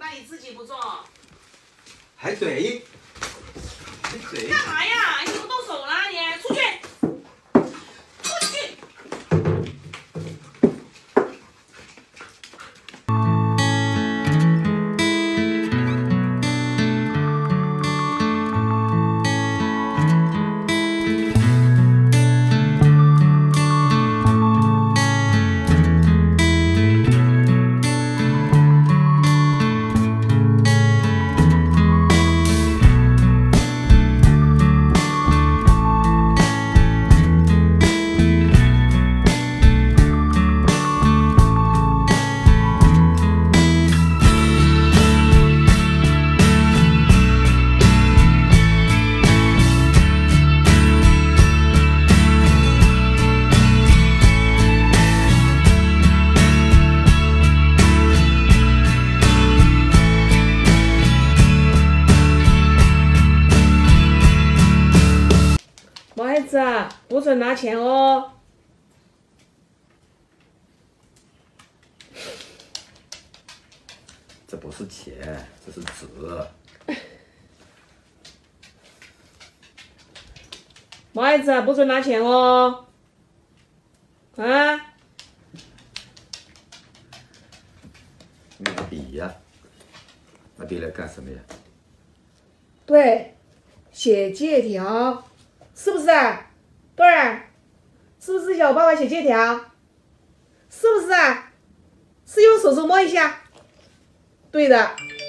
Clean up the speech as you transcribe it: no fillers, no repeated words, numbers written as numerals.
你自己不做？ 还对，还对。 干嘛呀？你怎么动手了？你出去！出去！毛孩子，不准拿钱哦！ 这不是钱，这是纸。 毛孩子，不准拿钱哦！啊！ 拿笔呀，拿笔来干什么呀？ 对，写借条，是不是啊？对儿，是不是叫我爸爸写借条？是不是啊？是用手摸一下。对的。